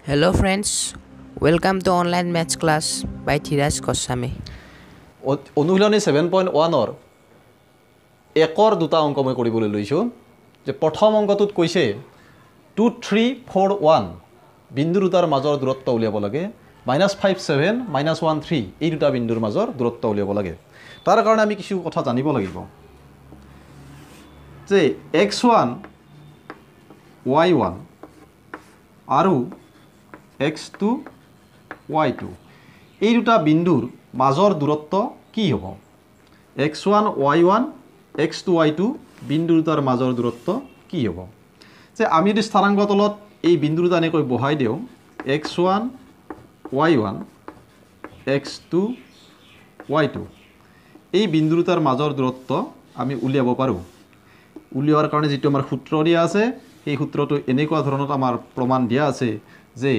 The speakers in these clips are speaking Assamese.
Hello friends, welcome to online maths class by Thiraj Goswami. অনুশীলনী 7.1 একৰ দুটা অংক মই কৰিবলৈ লৈছো যে প্ৰথম অংকটোত কৈছে 2 3 4 1 বিন্দু দুটাৰ মাজৰ দূৰত্ব উলিয়াব লাগে -5 7 -1 3 এই দুটা বিন্দুৰ মাজৰ দূৰত্ব উলিয়াব লাগে তাৰ কাৰণে আমি কিছু কথা জানিব লাগিব যে x1 y1 আৰু x2 y2 এই দুটা বিন্দুৰ মাজৰ দূৰত্ব কি হ'ব x1 y1 x2 y2 বিন্দু দুটাৰ মাজৰ দূৰত্ব কি হ'ব যে আমি যদি স্থানাংক তলত এই বিন্দু দুটা এনেকৈ বহাই দিও x1 y1 x2 y2 এই বিন্দু দুটাৰ মাজৰ দূৰত্ব আমি উলিয়াব পাৰো উলিওৱাৰ কাৰণে যেটো আমাৰ সূত্ৰ দিয়া আছে এই সূত্ৰটো এনেকুৱা ধৰণৰ আমাৰ প্ৰমাণ দিয়া আছে যে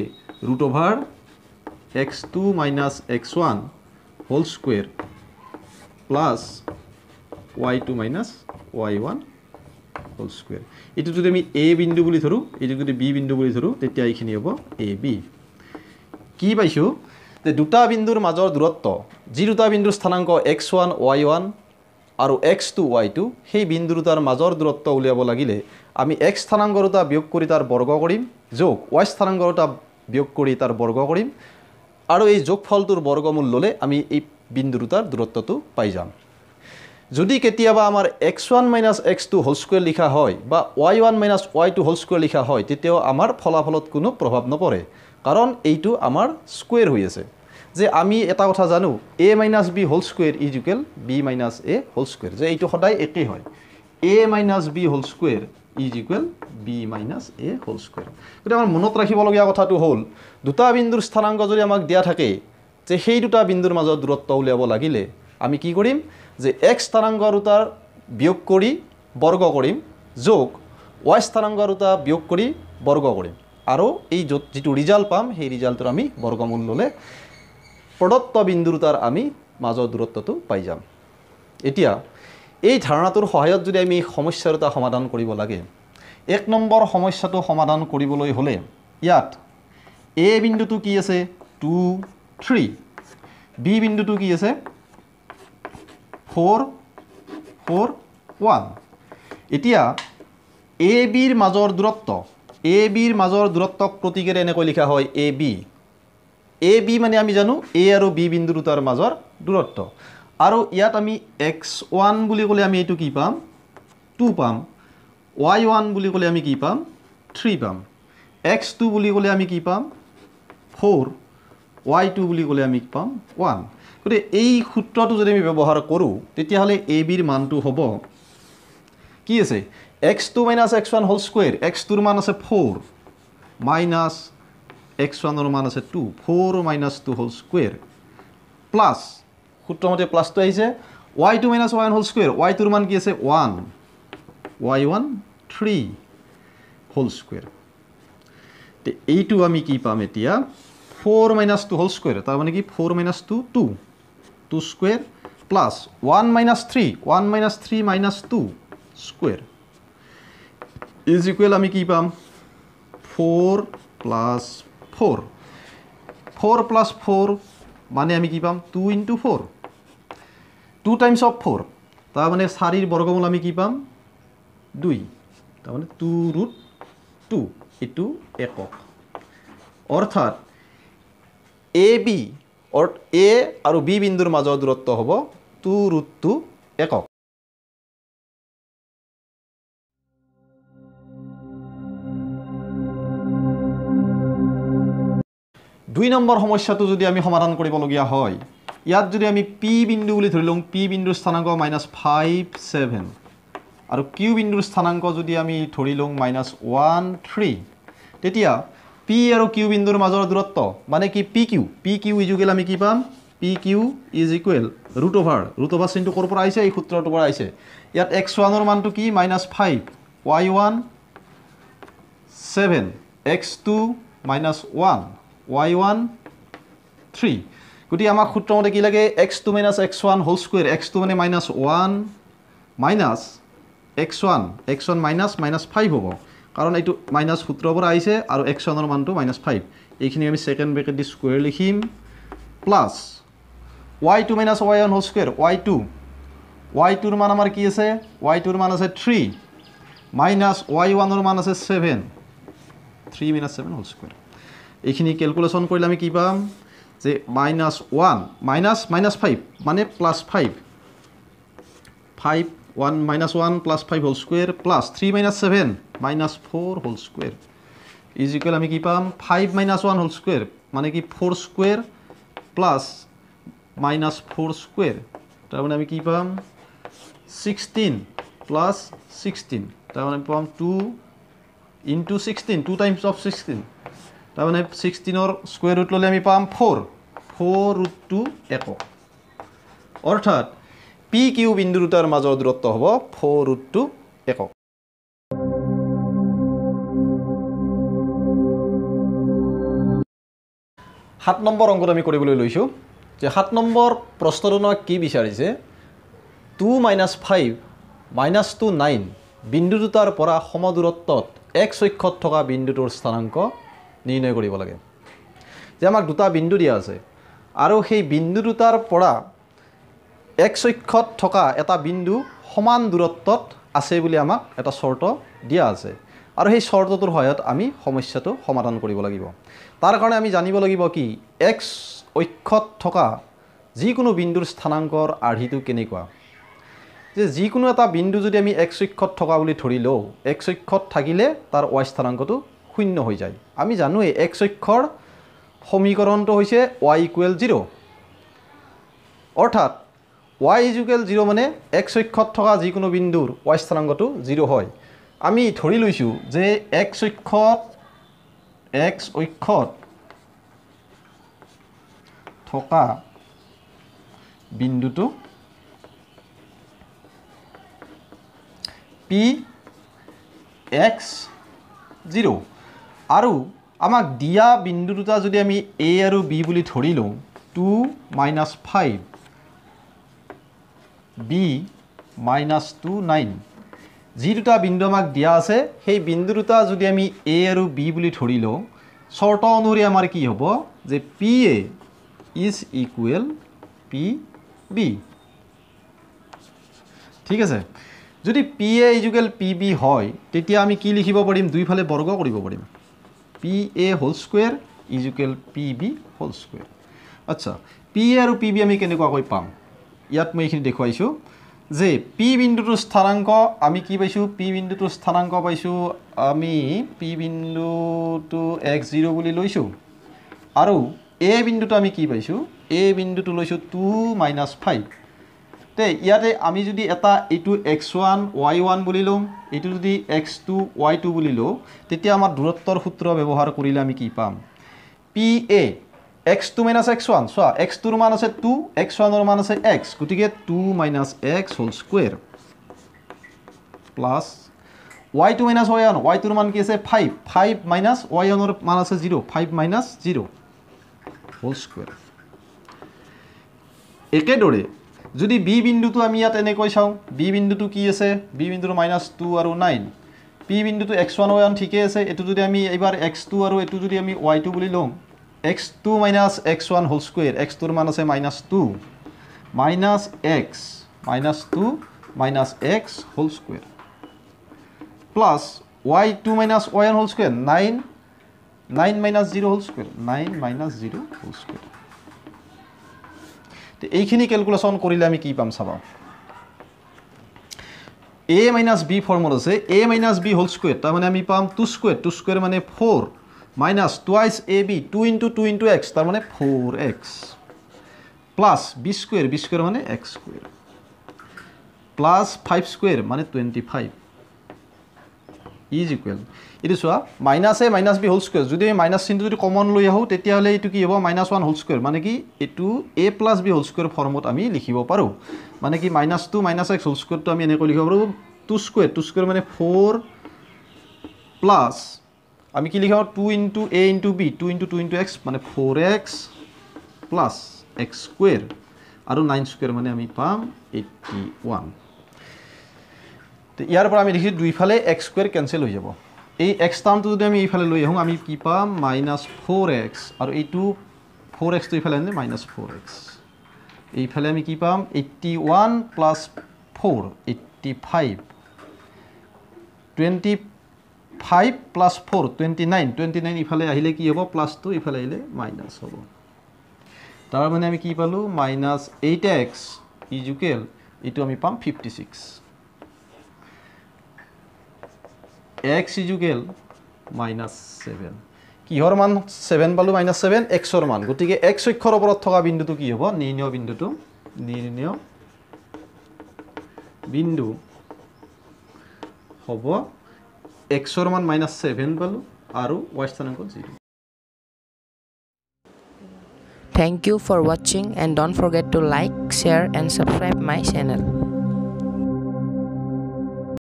√x2 - x1 whole square plus y2 - y1 whole square এটো যদি আমি a বিন্দু বুলি ধৰো এটো যদি b বিন্দু বুলি ধৰো তেতিয়া এইখিনি হ'ব ab কি পাইছো যে দুটা বিন্দুৰ মাজৰ দূৰত্ব যি দুটা বিন্দুৰ স্থানাংক x1 y1 আৰু x2 y2 সেই বিন্দু দুটাৰ মাজৰ দূৰত্ব উলিয়াব লাগিলে আমি x স্থানাংকৰ দুটা বিয়োগ কৰি তাৰ বৰ্গ কৰিম যোগ y স্থানাংকৰ দুটা বিয়োগ কৰি তাৰ বৰ্গ কৰিম আৰু এই যোগফলটোৰ বৰ্গমূল ললে আমি এই বিন্দু দুটাৰ দূৰত্বটো পাই যাম যদি কেতিয়াবা আমাৰ x1 - x2 হোল স্কয়াৰ লিখা হয় বা y1 - y2 হোল স্কয়াৰ লিখা হয় তেতিয়াও আমাৰ ফলাফলত কোনো প্ৰভাৱ নপৰে কাৰণ এইটো আমাৰ স্কয়াৰ হৈ আছে যে আমি এটা কথা জানো a - b whole square = b - a whole square যে এইটো সদায় একেই হয় a - b whole square = b - a whole square কিন্তু আমাৰ মনত ৰাখিবলগীয়া কথাটো হ'ল দুটা বিন্দুৰ স্থানাংক যদি আমাক দিয়া থাকে যে সেই দুটা বিন্দুৰ মাজৰ দূৰত্ব উলিয়াব লাগিলে আমি কি কৰিম যে x স্থানাংকৰ দুটাৰ বিয়োগ কৰি বৰ্গ কৰিম যোগ y স্থানাংকৰ দুটা বিয়োগ কৰি বৰ্গ কৰিম আৰু এই যেটো ৰিজাল্ট পাম সেই ৰিজাল্টৰ আমি বৰ্গমূল ললে প্ৰদত্ত বিন্দু দুটাৰ আমি মাজৰ দূৰত্বটো পাই যাম এতিয়া এই ধাৰণাটোৰ সহায়ত যদি আমি সমস্যাৰ এটা সমাধান কৰিব লাগে এক নম্বৰ সমস্যাটো সমাধান কৰিবলৈ হলে ইয়াত a বিন্দুটো কি আছে 2 3 b বিন্দুটো কি আছে 4 4 1 এতিয়া a b ৰ মাজৰ দূৰত্ব a b ৰ মাজৰ দূৰত্বক প্ৰতীকেৰে এনেকৈ লিখা হয় ab ab মানে আমি জানো a আৰু b বিন্দু দুটাৰ মাজৰ দূৰত্ব আৰু ইয়াত আমি x1 বুলি ক'লে আমি এটো কি পাম 2 পাম y1 বুলি ক'লে আমি কি পাম 3 পাম x2 বুলি ক'লে আমি কি পাম 4 y2 বুলি ক'লে আমি পাম 1 গতে এই সূত্ৰটো যদি আমি ব্যৱহাৰ কৰো তেতিয়া হলে ab ৰ মানটো হ'ব কি আছে x2 - x1 whole square x2 ৰ মান আছে 4 মাইনাস x1 ৰ মান আছে 2 4 - 2 হোল স্কয়াৰ প্লাস সূত্ৰমতে প্লাসটো আহিছে y2 - y1 whole square y2 ৰ মান কি আছে 1 y1 3 হোল স্কয়াৰ তে এইটো আমি কি পাম এতিয়া 4 - 2 হোল স্কয়াৰ তাৰ মানে কি 4 - 2 2 2 স্কয়াৰ প্লাস 1 - 3 1 - 3 - 2 স্কয়াৰ = আমি কি পাম 4 + 4 4 + 4 মানে আমি কি পাম 2 * 4 2 টাইমস অফ 4 তাৰ মানে 4 ৰ বৰ্গমূল আমি কি পাম 2 তাৰ মানে 2√2 এটো একক অৰ্থাৎ ab or a আৰু b বিন্দুৰ মাজৰ দূৰত্ব হ'ব 2√2 একক দুই নম্বৰ সমস্যাটো যদি আমি সমাধান কৰিবলগীয়া হয় ইয়াত যদি আমি p বিন্দু বুলি ধৰি লওঁ p বিন্দুৰ স্থানাংক -5 7 আৰু q বিন্দুৰ স্থানাংক যদি আমি ধৰি লওঁ -1 3 তেতিয়া p আৰু q বিন্দুৰ মাজৰ দূৰত্ব মানে কি pq = আমি কি পাম pq = √√, চিনটো কৰ পৰা আহিছে এই সূত্ৰটোৰ পৰা আহিছে ইয়াত x1 ৰ মানটো কি -5 y1 7 x2 -1 y1 3 গতি আমাক সূত্ৰমতে কি লাগে x2 - x1 whole square x2 মানে -1 - x1 -5 হ'ব কাৰণ এইটো মাইনাছ সূত্ৰৰ পৰা আহিছে আৰু x1ৰ মানটো -5 এইখিনি আমি সেকেন্ড ব্ৰেকেট দি স্কয়াৰ লিখিম plus y2 - y1 whole square y2 ৰ মান আমাৰ কি আছে y2 ৰ মান আছে 3 মাইনাস y1 ৰ মান আছে 7 3 - 7 হোল স্কয়ার এইখিনি ক্যালকুলেশন কৰিলে আমি কি পাম যে -1 -5 মানে +5 5 1 -1 +5 whole square plus 3 - 7 -4 whole square is equal আমি কি পাম 5 - 1 হোল স্কয়ার মানে কি 4 স্কয়ার প্লাস -4 স্কয়ার তার মানে আমি কি পাম 16 প্লাস 16 তার মানে পাম 2 into 16 2 times of 16 তার মানে 16 ৰ স্কয়ার রুট ললে আমি পাম 4 √2 একক অর্থাৎ পি কিউ বিন্দু দুটাৰ মাজৰ দূৰত্ব হ'ব 4√2 একক 7 নম্বৰ অংকত আমি কৰিবলৈ লৈছো যে 7 নম্বৰ প্ৰশ্নটোত কি বিচাৰিছে 2 - 5 - 2 9 বিন্দু দুটাৰ পৰা সমদূৰত্বত x অক্ষত থকা বিন্দুটোৰ স্থানাংক নিৰ্ণয় কৰিব লাগে যে আমাক দুটা বিন্দু দিয়া আছে আৰু সেই বিন্দু দুটাৰ পৰা x অক্ষত থকা এটা বিন্দু সমান দূৰত্বত আছে বুলি আমাক এটা শৰ্ত দিয়া আছে আৰু সেই শৰ্তটোৰ সহায়ত আমি সমস্যাটো সমাধান কৰিব লাগিব তাৰ কাৰণে আমি জানিব লাগিব কি x অক্ষত থকা যিকোনো বিন্দুৰ স্থানাংকৰ আৰ্হিটো কেনেকুৱা যে যিকোনো এটা বিন্দু যদি আমি x অক্ষত থকা বুলি ধৰি লও x অক্ষত থাকিলে তাৰ y স্থানাংকটো শূন্য হৈ যায় আমি জানো এই x অক্ষৰ সমীকৰণটো হৈছে y = 0 অৰ্থাৎ y = 0 মানে x অক্ষত থকা যিকোনো বিন্দুৰ y স্থানাংকটো 0 হয় আমি ধৰি লৈছো যে x অক্ষত থকা বিন্দুটো p x0 আৰু আমাক দিয়া বিন্দু দুটা যদি আমি a আৰু b বুলি ধৰি লওঁ 2 - 5 b -2 9 যি দুটা বিন্দু আমাক দিয়া আছে সেই বিন্দু দুটা যদি আমি a আৰু b বুলি ধৰি লওঁ শৰ্ত অনুসৰি আমাৰ কি হ'ব যে pa is equal pb ঠিক আছে যদি pa = pb হয় তেতিয়া আমি কি লিখিব পাৰিম দুইফালে বৰ্গ কৰিব পাৰিম pa whole square = pb whole square আচ্ছা pa আৰু pb আমি কেনেকুৱাকৈ পাম ইয়াত মই এইখিনি দেখুৱাইছো যে p বিন্দুটোৰ স্থানাংক আমি কি পাইছো p বিন্দুটোৰ স্থানাংক পাইছো আমি p বিন্দুটো x0 বুলি লৈছো আৰু a বিন্দুটো আমি কি পাইছো a বিন্দুটো লৈছো 2 - 5 তে ইয়াতে আমি যদি এটা এটো x1 y1 বুলি লম এটো যদি x2 y2 বুলি লও তেতিয়া আমাৰ দূৰত্বৰ সূত্ৰ ব্যৱহাৰ কৰিলে আমি কি পাম pa x2 - x1 so x2 ৰ মান আছে 2 x1 ৰ মান আছে x গতিকে 2 - x whole square plus y2 - y1 y2 ৰ মান কি আছে 5 5 - y1 ৰ মান আছে 0 5 - 0 হোল স্কয়ার একেদৰে যদি b বিন্দুটো আমি ইয়াত এনেকৈ চাও b বিন্দুটো কি আছে b বিন্দুৰ -2 আৰু 9 p বিন্দুটো x1 y1 ঠিকে আছে এটো যদি আমি এবাৰ x2 আৰু এটো যদি আমি y2 বুলি লম x2 - x1 whole square x ৰ মান আছে -2 - x -2 - x whole square plus y2 - y1 whole square 9 - 0 whole square 9 - 0 whole square তে এইখিনি ক্যালকুলেশন কৰিলে আমি কি পাম চাবা a - b ফৰ্মুলা আছে a - b হোল স্কয়ার তাৰ মানে আমি পাম 2 স্কয়ার মানে 4 minus twice ab 2 into 2 into x তার মানে 4x plus b square মানে x square plus 5 square মানে 25 is equal it is minus a minus b whole square যদি minus চিহ্ন যদি কমন লৈ আহো তেতিয়া হলে এটো কি হ'ব -1 whole square মানে কি এটো a plus b whole square ফৰ্মত আমি লিখিব পাৰো মানে কি -2 - x whole square তো আমি এনেকৈ লিখিব পাৰো 2 square মানে 4 plus আমি কি লিখাও 2 into a into b 2 into 2 into x মানে 4x plus x square আৰু 9 square মানে আমি পাম 81 তে ইয়াৰ পৰা আমি লিখি দুইফালে x square ক্যান্সেল হৈ যাব এই x টাৰ্মটো যদি আমি এইফালে লৈ আহোঁ আমি কি পাম -4x আৰু এইটো 4x টো এইফালে আনিলে -4x এইফালে আমি কি পাম 81 + 4 85 25 + 4 29 ইফালে আহিলে কি হ'ব +2 ইফালে আহিলে মাইনাছ হ'ব তাৰ মানে আমি কি পালো -8x ইকুৱেল এইটো আমি পাম 56 x ইকুৱেল -7 কিহৰ মান 7 পালো -7 x ৰ মান গতিকে x অক্ষৰ ওপৰত থকা বিন্দুটো কি হ'ব নিৰ্ণয় বিন্দু হ'ব x ৰ মান -7 পালো আৰু y স্থানাংক 0 Thank you for watching and don't forget to like, share and subscribe my channel.